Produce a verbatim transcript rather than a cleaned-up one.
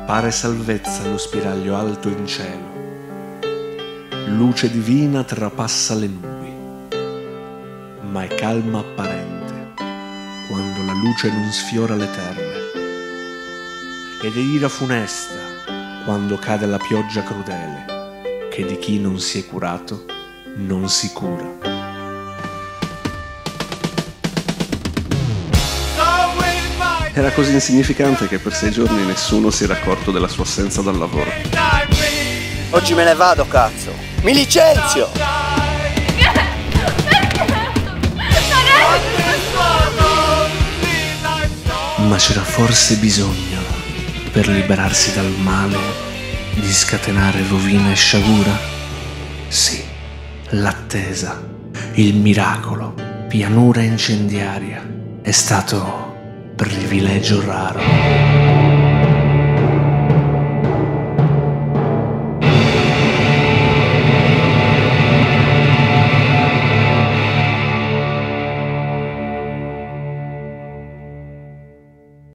Pare salvezza lo spiraglio alto in cielo, luce divina trapassa le nubi, ma è calma apparente quando la luce non sfiora le terre, ed è ira funesta quando cade la pioggia crudele, che di chi non si è curato non si cura. Era così insignificante che per sei giorni nessuno si era accorto della sua assenza dal lavoro. Oggi me ne vado, cazzo! Mi licenzio! Ma c'era forse bisogno, per liberarsi dal male, di scatenare rovina e sciagura? Sì, l'attesa, il miracolo, pianura incendiaria, è stato privilegio raro.